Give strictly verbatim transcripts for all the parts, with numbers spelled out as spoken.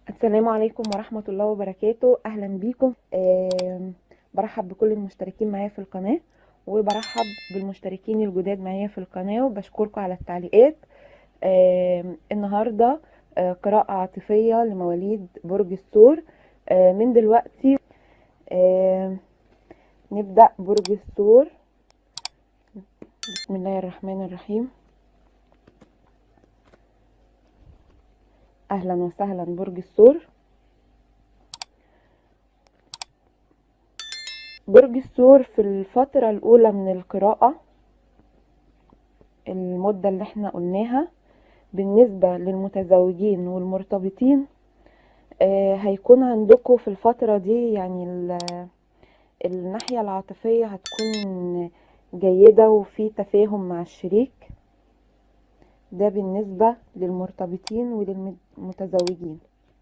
السلام عليكم ورحمة الله وبركاته. أهلا بيكم. آم، برحب بكل المشتركين معايا في القناة، وبرحب بالمشتركين الجداد معايا في القناة، وبشكركم على التعليقات. آم، النهاردة آه، قراءة عاطفية لمواليد برج الثور. آه، من دلوقتي آم، نبدأ برج الثور. بسم الله الرحمن الرحيم. أهلا وسهلا برج الثور. برج الثور في الفترة الأولى من القراءة، المدة اللي احنا قلناها بالنسبة للمتزوجين والمرتبطين، آه هيكون عندكم في الفترة دي يعني الناحية العاطفية هتكون جيدة وفي تفاهم مع الشريك. ده بالنسبة للمرتبطين وللمتزوجين.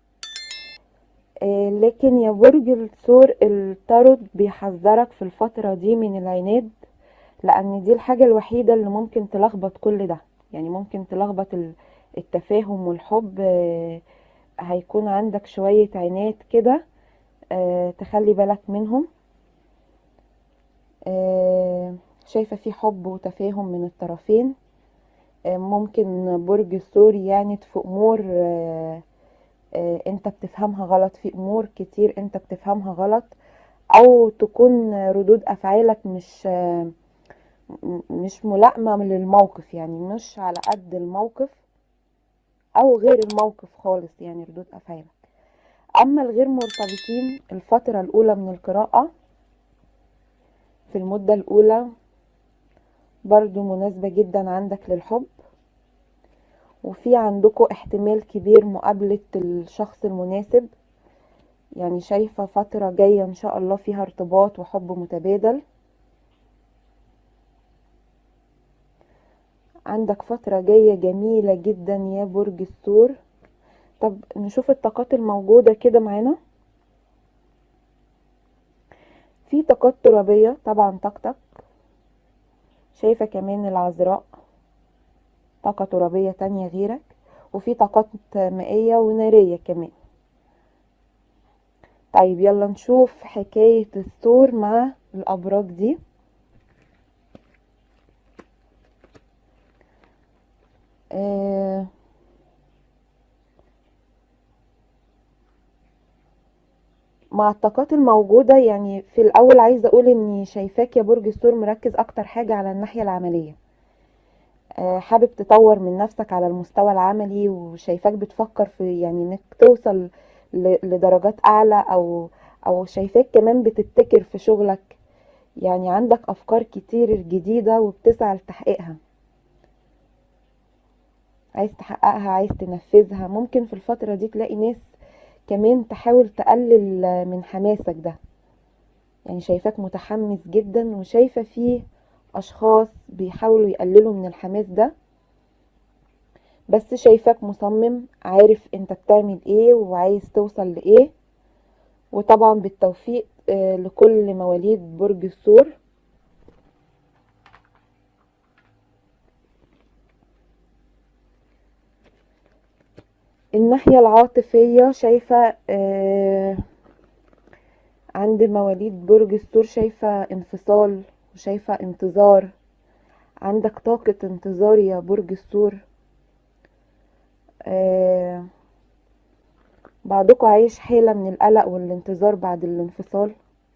آه لكن يا برج الثور، التارot بيحذرك في الفترة دي من العناد، لان دي الحاجة الوحيدة اللي ممكن تلخبط كل ده. يعني ممكن تلخبط التفاهم والحب. آه هيكون عندك شوية عناد كده، آه تخلي بالك منهم. آه شايفة في حب وتفاهم من الطرفين. آه ممكن برج الثور يعند في امور آه آه انت بتفهمها غلط، في امور كتير انت بتفهمها غلط، او تكون ردود افعالك مش آه مش ملائمة للموقف، يعني مش على قد الموقف او غير الموقف خالص، يعني ردود افعالك. اما الغير مرتبطين، الفترة الاولى من القراءة في المدة الاولى برضو مناسبة جدا عندك للحب، وفي عندكم احتمال كبير مقابلة الشخص المناسب. يعني شايفة فترة جاية ان شاء الله فيها ارتباط وحب متبادل. عندك فترة جاية جميلة جدا يا برج الثور. طب نشوف الطاقات الموجودة كده معانا. في طاقات ترابية طبعا، طاقتك. شايفة كمان العذراء، طاقة ترابية تانية غيرك. وفي طاقات مائية ونارية كمان. طيب يلا نشوف حكاية الثور مع الأبراج دي. آه مع الطاقات الموجودة، يعني في الأول عايزة أقول إني شايفاك يا برج الثور مركز أكتر حاجة على الناحية العملية. آه حابب تطور من نفسك على المستوى العملي، وشايفاك بتفكر في يعني إنك توصل لدرجات أعلى، أو أو شايفاك كمان بتبتكر في شغلك. يعني عندك أفكار كتير جديدة وبتسعى لتحقيقها، عايز تحققها، عايز تنفذها. ممكن في الفترة دي تلاقي ناس كمان تحاول تقلل من حماسك ده. يعني شايفاك متحمس جدا، وشايفة فيه اشخاص بيحاولوا يقللوا من الحماس ده، بس شايفاك مصمم، عارف انت بتعمل ايه وعايز توصل لايه. وطبعا بالتوفيق آه، لكل مواليد برج الثور. الناحية العاطفية شايفة آه، عند مواليد برج الثور، شايفة انفصال وشايفة انتظار. عندك طاقة انتظار يا برج الثور. آه بعضكم عايش حالة من القلق والانتظار بعد الانفصال.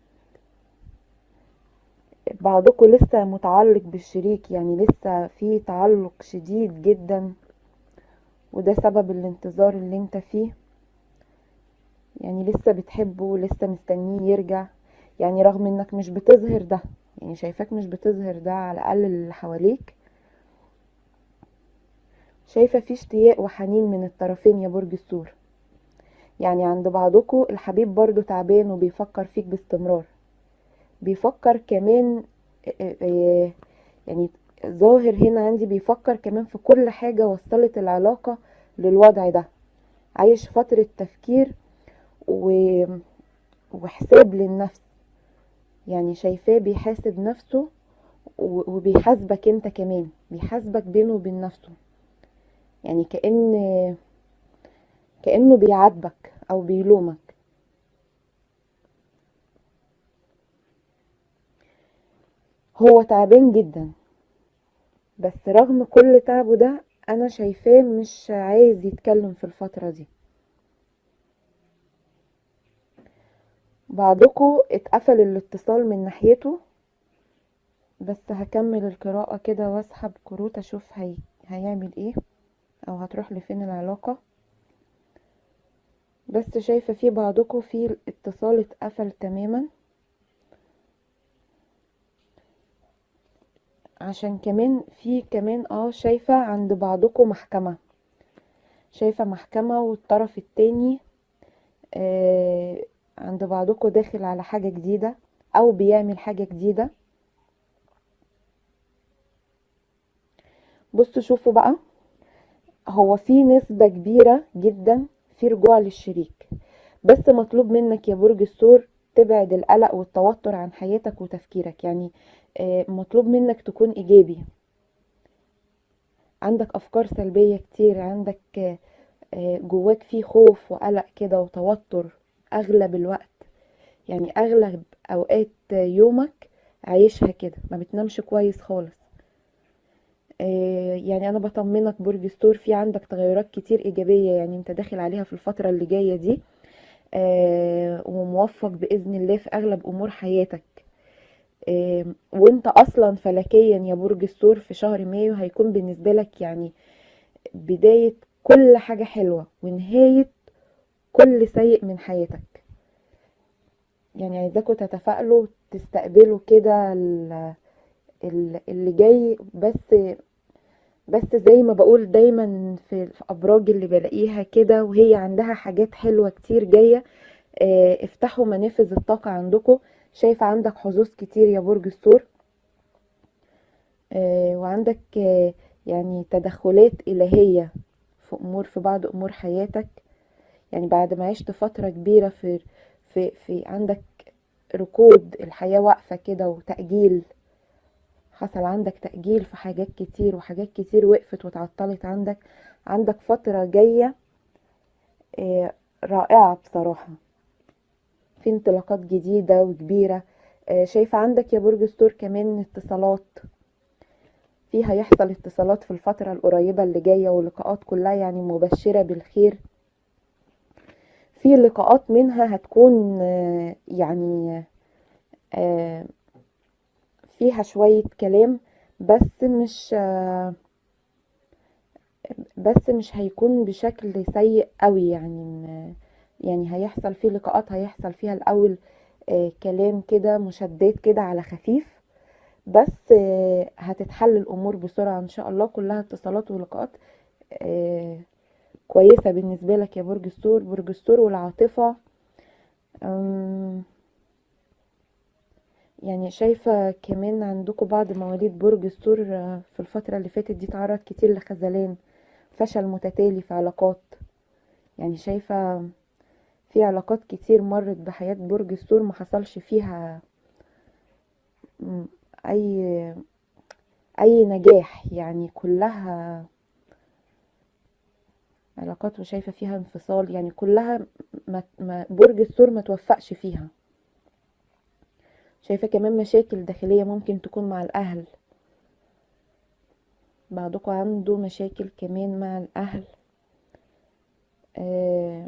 بعضكم لسه متعلق بالشريك، يعني لسه في تعلق شديد جدا، وده سبب الانتظار اللي انت فيه. يعني لسه بتحبه، لسه مستنيه يرجع، يعني رغم انك مش بتظهر ده. يعني شايفاك مش بتظهر ده على الاقل اللي حواليك. شايفة في اشتياق وحنين من الطرفين يا برج الثور. يعني عند بعضكم الحبيب برضو تعبان وبيفكر فيك باستمرار. بيفكر كمان آه، آه، يعني ظاهر هنا عندي بيفكر كمان في كل حاجة وصلت العلاقة للوضع ده. عايش فترة تفكير و... وحساب للنفس. يعني شايفاه بيحاسب نفسه و- وبيحاسبك انت كمان، بيحاسبك بينه وبين نفسه. يعني كأن كأنه بيعاتبك او بيلومك. هو تعبان جدا، بس رغم كل تعبه ده انا شايفاه مش عايز يتكلم في الفترة دي. بعضكم اتقفل الاتصال من ناحيته، بس هكمل القراءة كده واسحب كروت اشوف هي... هيعمل ايه او هتروح لفين العلاقة. بس شايفة في بعضكم في الاتصال اتقفل تماما، عشان كمان في كمان اه شايفة عند بعضكم محكمة، شايفة محكمة والطرف التاني آه عند بعضكم داخل على حاجة جديدة او بيعمل حاجة جديدة. بصوا شوفوا بقى، هو في نسبة كبيرة جدا في رجوع للشريك، بس مطلوب منك يا برج الثور تبعد القلق والتوتر عن حياتك وتفكيرك. يعني آه مطلوب منك تكون ايجابي. عندك افكار سلبية كتير، عندك آه جواك في خوف وقلق كده وتوتر اغلب الوقت. يعني اغلب اوقات يومك عايشها كده، ما بتنامش كويس خالص. آه يعني انا بطمنك برج الثور، في عندك تغيرات كتير ايجابية يعني انت داخل عليها في الفترة اللي جاية دي، آه وموفق باذن الله في اغلب امور حياتك. آه وانت اصلا فلكيا يا برج الثور في شهر مايو هيكون بالنسبة لك يعني بداية كل حاجة حلوة ونهاية كل سيء من حياتك. يعني عايزاكم تتفائلوا تستقبلوا كده اللي جاي. بس بس زي ما بقول دايما في الابراج اللي بلاقيها كده وهي عندها حاجات حلوة كتير جاية، اه افتحوا منافذ الطاقة عندكم. شايفة عندك حظوظ كتير يا برج الثور، اه وعندك اه يعني تدخلات الهية في امور في بعض امور حياتك. يعني بعد ما عشت فترة كبيرة في في في عندك ركود الحياة واقفة كده وتأجيل، حصل عندك تأجيل في حاجات كتير وحاجات كتير وقفت وتعطلت عندك. عندك فترة جاية آه، رائعة بصراحة، في انطلاقات جديدة وكبيرة. آه، شايفة عندك يا برج الثور كمان اتصالات، فيها يحصل اتصالات في الفترة القريبة اللي جاية ولقاءات كلها يعني مبشرة بالخير. في لقاءات منها هتكون آه، يعني آه، فيها شوية كلام، بس مش آه، بس مش هيكون بشكل سيء قوي. يعني يعني هيحصل فيه لقاءات هيحصل فيها الاول آه كلام كده مشدات كده على خفيف، بس آه هتتحل الامور بسرعة ان شاء الله. كلها اتصالات ولقاءات آه كويسة بالنسبة لك يا برج الثور. برج الثور والعاطفة، يعني شايفة كمان عندكم بعض مواليد برج الثور في الفترة اللي فاتت دي تعرض كتير لخذلان، فشل متتالي في علاقات. يعني شايفة في علاقات كتير مرت بحياة برج الثور ما حصلش فيها اي اي نجاح، يعني كلها علاقات وشايفة فيها انفصال، يعني كلها ما ما برج الثور ما توفقش فيها. شايفة كمان مشاكل داخلية ممكن تكون مع الاهل، بعضكم عنده مشاكل كمان مع الاهل. آه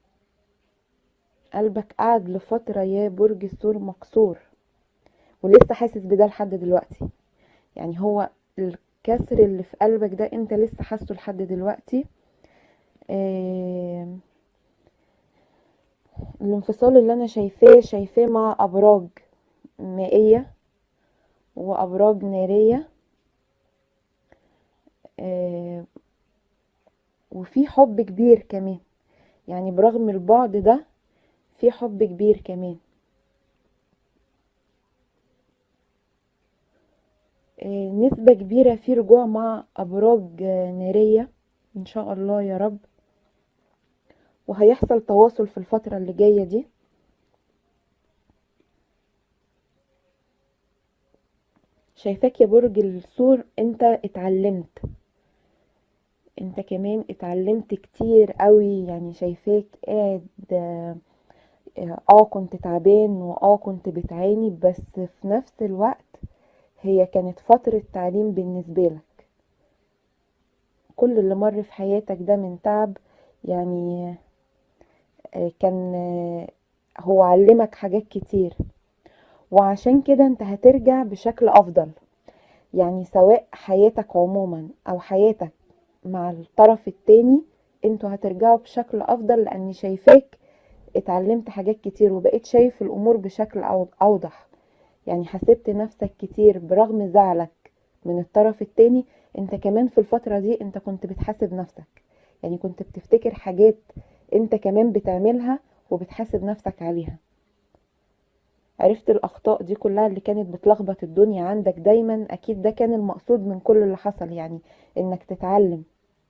قلبك قعد لفترة يا برج الثور مكسور ولسه حاسس بده لحد دلوقتي. يعني هو الكسر اللي في قلبك ده انت لسه حاسه لحد دلوقتي. آه الانفصال اللي انا شايفاه شايفاه مع ابراج مائية وابراج نارية. آه وفي حب كبير كمان، يعني برغم البعد ده في حب كبير كمان. آه نسبة كبيرة في رجوع مع ابراج آه نارية ان شاء الله يا رب، وهيحصل تواصل في الفترة اللي جاية دي. شايفاك يا برج الثور انت اتعلمت، انت كمان اتعلمت كتير قوي، يعني شايفاك قاعد اه آه، كنت تعبان واه كنت بتعاني، بس في نفس الوقت هي كانت فترة تعليم بالنسبة لك. كل اللي مر في حياتك ده من تعب، يعني آه، كان آه، هو علمك حاجات كتير، وعشان كده انت هترجع بشكل افضل. يعني سواء حياتك عموما او حياتك مع الطرف التاني، انتوا هترجعوا بشكل افضل، لاني شايفاك اتعلمت حاجات كتير وبقيت شايف الامور بشكل أو- اوضح. يعني حسبت نفسك كتير برغم زعلك من الطرف التاني. انت كمان في الفترة دي انت كنت بتحاسب نفسك، يعني كنت بتفتكر حاجات انت كمان بتعملها وبتحاسب نفسك عليها. عرفت الاخطاء دي كلها اللي كانت بتلخبط الدنيا عندك دايما، اكيد ده كان المقصود من كل اللي حصل، يعني انك تتعلم.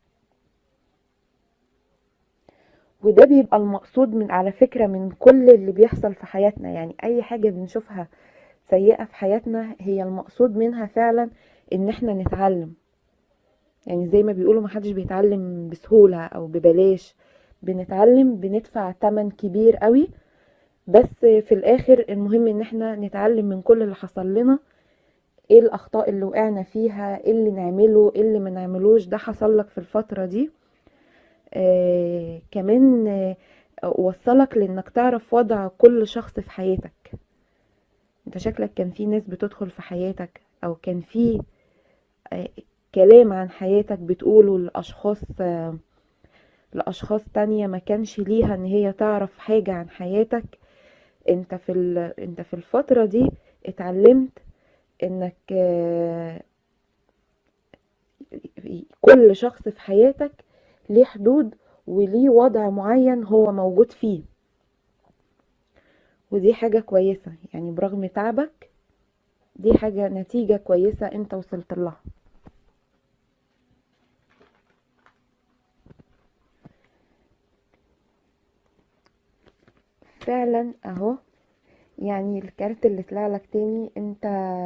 وده بيبقى المقصود من على فكرة من كل اللي بيحصل في حياتنا. يعني اي حاجة بنشوفها سيئة في حياتنا هي المقصود منها فعلا ان احنا نتعلم. يعني زي ما بيقولوا محدش بيتعلم بسهولة او ببلاش، بنتعلم بندفع تمن كبير قوي، بس في الاخر المهم ان احنا نتعلم من كل اللي حصل لنا. ايه الاخطاء اللي وقعنا فيها، ايه اللي نعمله، ايه اللي ما نعملوش، ده حصل لك في الفترة دي. آه كمان آه وصلك لانك تعرف وضع كل شخص في حياتك. انت شكلك كان في ناس بتدخل في حياتك، او كان في آه كلام عن حياتك بتقوله لاشخاص آه لاشخاص تانية ما كانش ليها ان هي تعرف حاجة عن حياتك. انت في انت في الفترة دي اتعلمت انك آه كل شخص في حياتك ليه حدود وليه وضع معين هو موجود فيه. ودي حاجة كويسة، يعني برغم تعبك دي حاجة نتيجة كويسة انت وصلت لها. فعلا اهو، يعني الكارت اللي طلع لك تاني، انت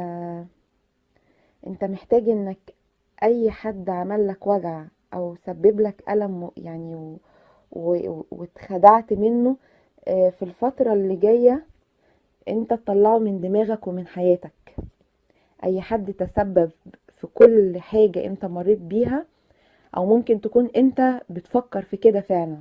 انت محتاج انك اي حد عمل لك وجع او سبب لك ألم يعني و... و... واتخدعت منه، آه، في الفترة اللي جاية انت تطلعه من دماغك ومن حياتك. اي حد تسبب في كل حاجة انت مريت بيها، او ممكن تكون انت بتفكر في كده فعلا،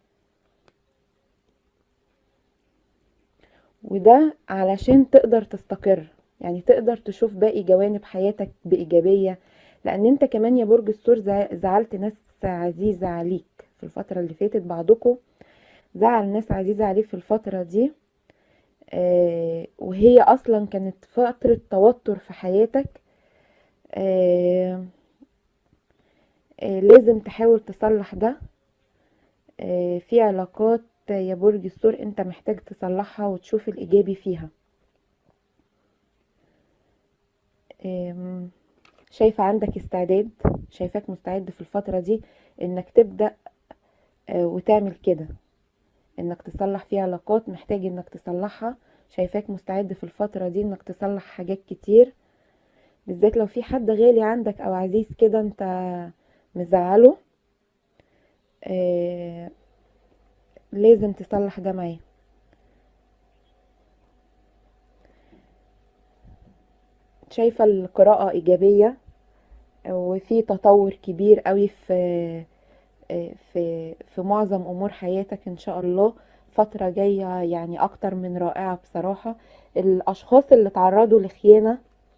وده علشان تقدر تستقر، يعني تقدر تشوف باقي جوانب حياتك بإيجابية. لان انت كمان يا برج الثور زعلت ناس عزيزة عليك في الفترة اللي فاتت. بعضكم زعل ناس عزيزة عليه في الفترة دي، آه وهي اصلا كانت فترة توتر في حياتك. آه آه لازم تحاول تصلح ده. آه في علاقات يا برج الثور انت محتاج تصلحها وتشوف الايجابي فيها. آم، شايفة عندك استعداد، شايفاك مستعد في الفترة دي انك تبدأ آه وتعمل كده، انك تصلح في علاقات محتاج انك تصلحها. شايفاك مستعد في الفترة دي انك تصلح حاجات كتير، بالذات لو في حد غالي عندك او عزيز كده انت مزعله. آه لازم تصلح ده معاه. شايفة القراءة ايجابية، وفي تطور كبير قوي في في في معظم امور حياتك ان شاء الله. فترة جاية يعني اكتر من رائعة بصراحة. الاشخاص اللي تعرضوا لخيانة،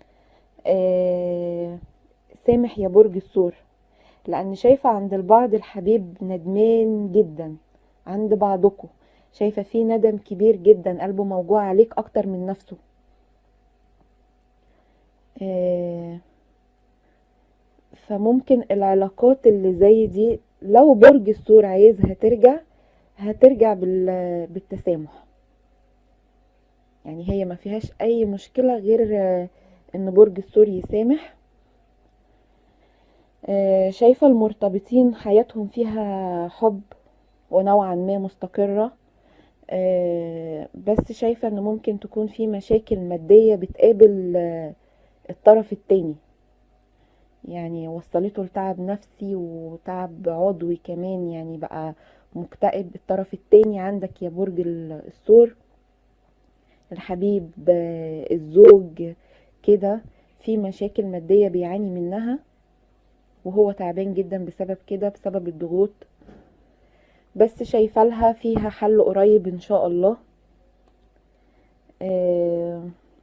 آه، سامح يا برج الثور، لان شايفة عند البعض الحبيب ندمان جدا. عند بعضكم شايفة فيه ندم كبير جدا، قلبه موجوع عليك اكتر من نفسه. آه، فممكن العلاقات اللي زي دي لو برج الثور عايزها ترجع، هترجع بالتسامح. يعني هي ما فيهاش اي مشكلة غير آه، ان برج الثور يسامح. آه، شايفة المرتبطين حياتهم فيها حب ونوعا ما مستقرة، آه، بس شايفة ان ممكن تكون في مشاكل مادية بتقابل آه، الطرف التاني. يعني وصلته لتعب نفسي وتعب عضوي كمان، يعني بقى مكتئب. الطرف التاني عندك يا برج الثور، الحبيب، آه، الزوج كده، في مشاكل مادية بيعاني منها وهو تعبان جدا بسبب كده، بسبب الضغوط. بس شايفة لها فيها حل قريب ان شاء الله. آه،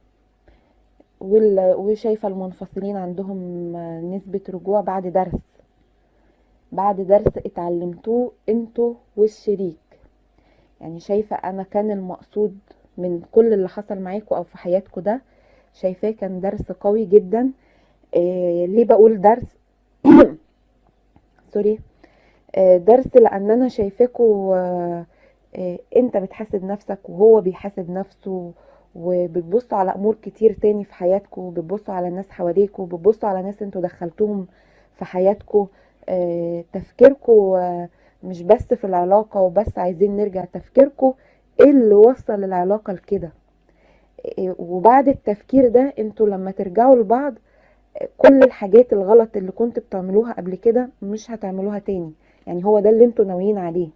وشايفة المنفصلين عندهم نسبة رجوع بعد درس، بعد درس اتعلمتوه انتوا والشريك. يعني شايفة انا كان المقصود من كل اللي حصل معاكم او في حياتكم ده، شايفاه كان درس قوي جدا. آه ليه بقول درس؟ سوري. آه درس لان انا شايفاكوا آه آه انت بتحاسب نفسك وهو بيحاسب نفسه، وبتبصوا على امور كتير تاني في حياتكم، بتبصوا على الناس حواليكم، بتبصوا على ناس انتوا دخلتوهم في حياتكم. آه تفكيركم آه مش بس في العلاقة وبس، عايزين نرجع تفكيركم ايه اللي وصل العلاقة لكده. آه وبعد التفكير ده انتوا لما ترجعوا لبعض، كل الحاجات الغلط اللي كنتوا بتعملوها قبل كده مش هتعملوها تاني. يعني هو ده اللي انتوا ناويين عليه.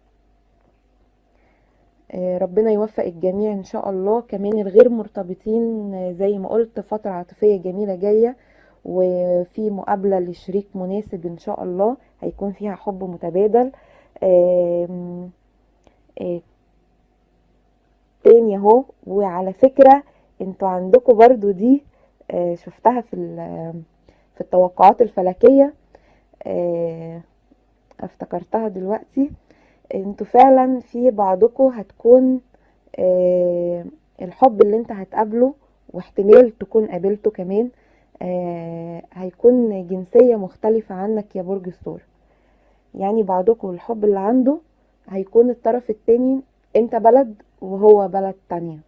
ربنا يوفق الجميع ان شاء الله. كمان الغير مرتبطين زي ما قلت فترة عاطفية جميلة جاية، وفي مقابلة لشريك مناسب ان شاء الله هيكون فيها حب متبادل. آم، آم، تاني اهو. وعلى فكرة انتوا عندكم برضو دي، آه، شفتها في في التوقعات الفلكية، آه، افتكرتها دلوقتي. انتوا فعلا في بعضكم هتكون آه الحب اللي انت هتقابله، واحتمال تكون قابلته كمان، آه هيكون جنسية مختلفة عنك يا برج الثور. يعني بعضكم الحب اللي عنده هيكون الطرف التاني انت بلد وهو بلد تانية.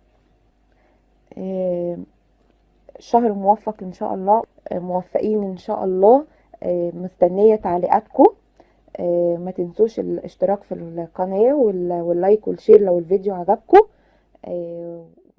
آه شهر موفق ان شاء الله، آه موفقين ان شاء الله. آه مستنية تعليقاتكم. آه ما تنسوش الاشتراك في القناة واللايك والشير لو الفيديو عجبكم. آه